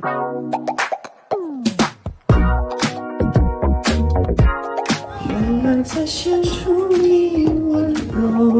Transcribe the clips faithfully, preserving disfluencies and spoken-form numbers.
原来在显出你温柔。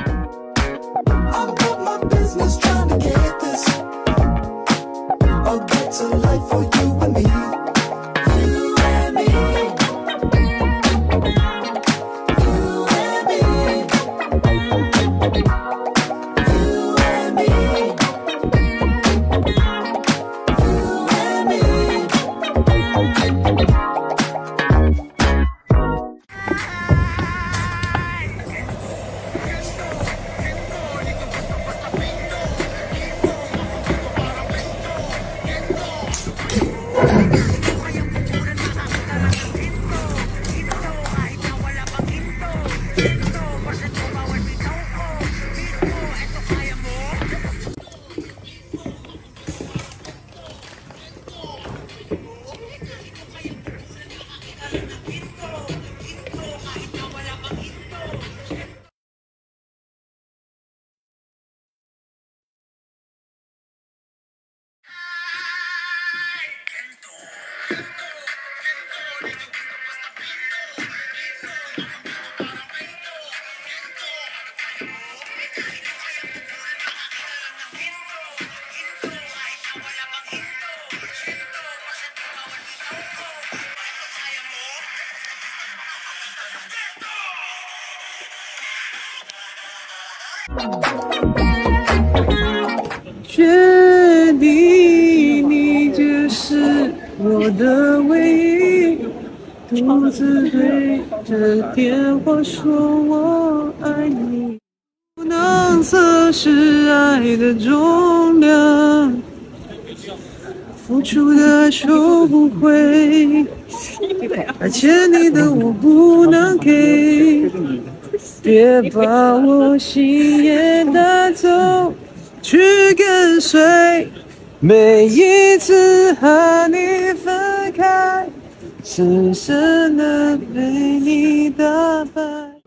决定你就是我的唯一，独自对着电话说我爱你，不能测试爱的重量，付出的爱收不回，而欠你的我不能给，别把我心也带走。 去跟随，每一次和你分开，深深的被你打败。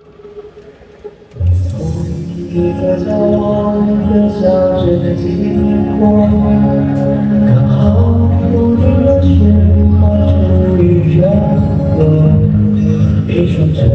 你在眺望的小镇的天空，刚好落进了雪花，终于飘落，一双